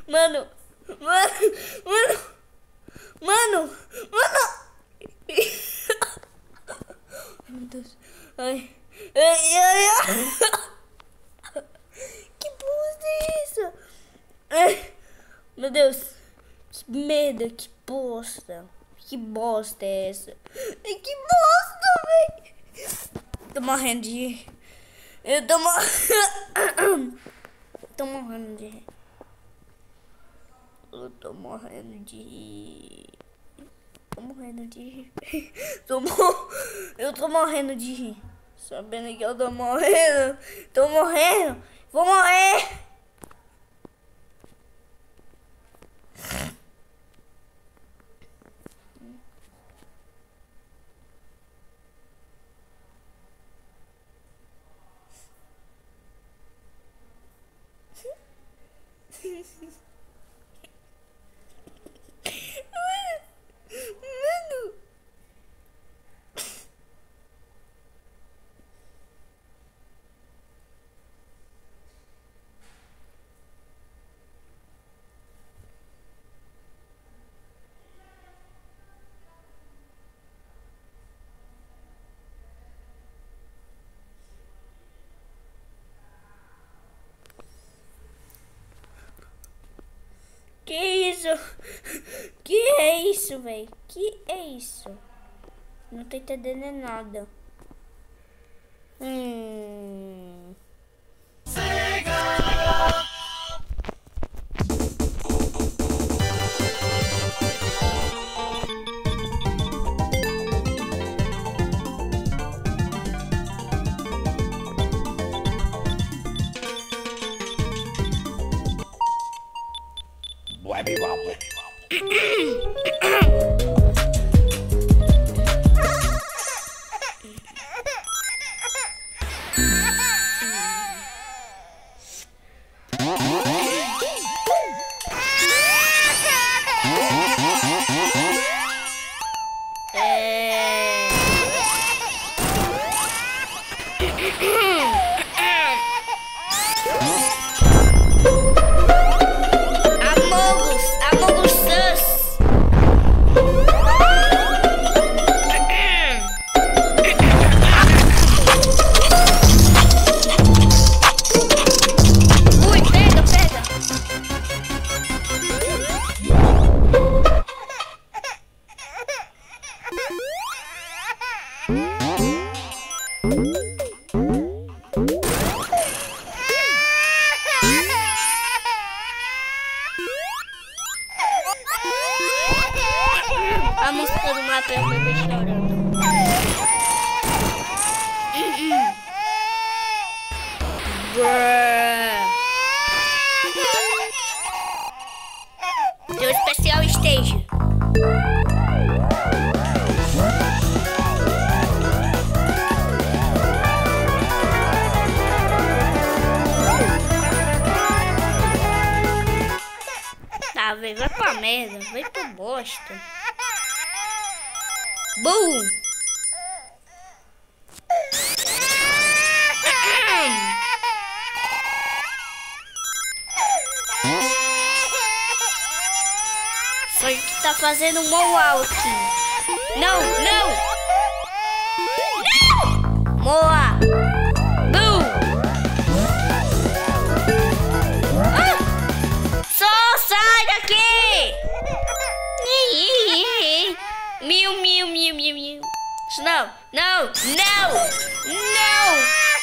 Mano, mano, mano, mano, mano. Meu Deus. Ai, ai, ai, ai. Que bosta é isso? Ai, meu Deus. Que merda, que bosta. Que bosta é essa? Que bosta, velho. Tô morrendo de rir. Eu tô morrendo. Tô morrendo de rir. Eu tô morrendo de rir. Tô morrendo de rir. Eu tô morrendo de rir. Sabendo que eu tô morrendo. Tô morrendo. Vou morrer. Mano. Que isso? Que é isso, velho? Que é isso? Não tô entendendo nada. Among Us. Ui, pega, pega. A música do mapa é o bebê chorando. Tem um especial stage. Tá, velho, vai pra merda, vai pro bosta. Boom! Só que tá fazendo um walk. Não, não! Não! Moa! Boom! Ah! Só sai daqui! Miu, miu, miu, miu, miu. Não, não, não, não.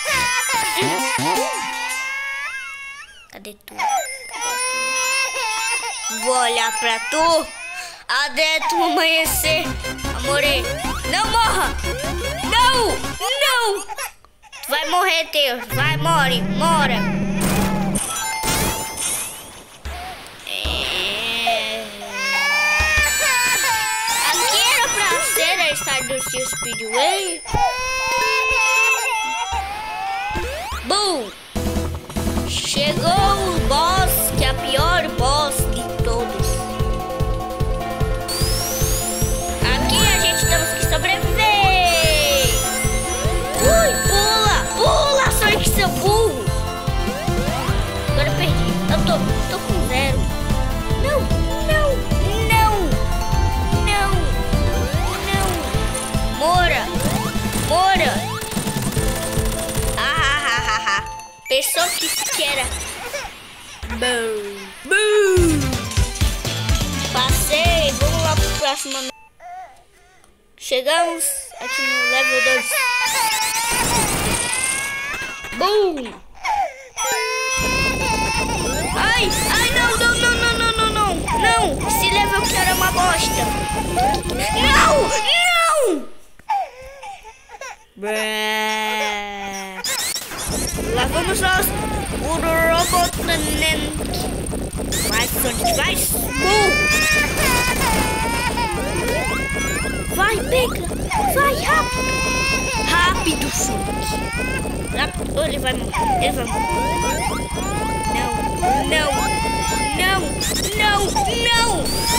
Cadê tu? Vou olhar pra tu até tu amanhecer. Amore, não morra. Não, não. Tu vai morrer, Deus. Vai, mora. Stardust Speedway. Boom! Chegou o boss, que é a pior boss de todos. Aqui a gente temos que sobreviver. Ui, pula, Sonic, seu burro. Agora eu perdi. Eu tô com 0. Não, não, não, não, não. Mora, mora. Ah, pensou que era. Bum, bum. Passei, vamos lá pro próximo. Chegamos aqui no level 2. Bum! Ai, ai, não, não, não, não, não, não, não, não! Esse level que era uma bosta! Não, não! Bré. Lá vamos nós, o Robotnik. Vai, Sonic, vai! Vai, pega! Vai, rápido! Rápido, Sonic! Rápido. Oh, ele vai morrer, ele vai morrer. Não, não, não, não, não,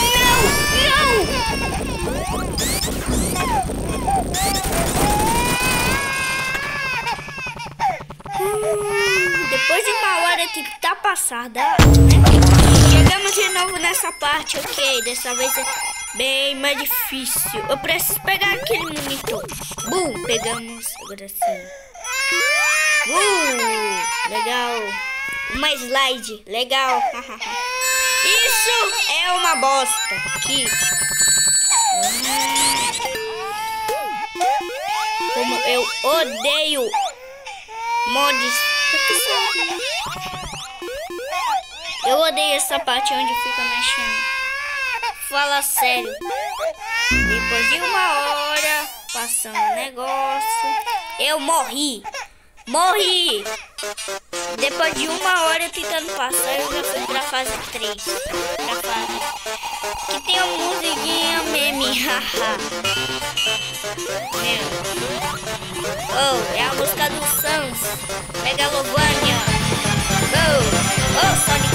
não! Depois de uma hora que tá passada, né? Chegamos de novo nessa parte, ok? Dessa vez é bem mais difícil. Eu preciso pegar aquele monitor. Bum, pegamos. Agora sim. Legal. Uma slide, legal. Isso é uma bosta. Aqui. Como eu odeio mods. Eu odeio essa parte onde fica mexendo. Fala sério. Depois de uma hora passando o negócio, eu morri. Morri! Depois de uma hora tentando passar, eu já fui pra fase 3. Pra fase que tem uma musiquinha meme. Haha. Oh, é a música do Sans. Megalovania. Oh, Sonic.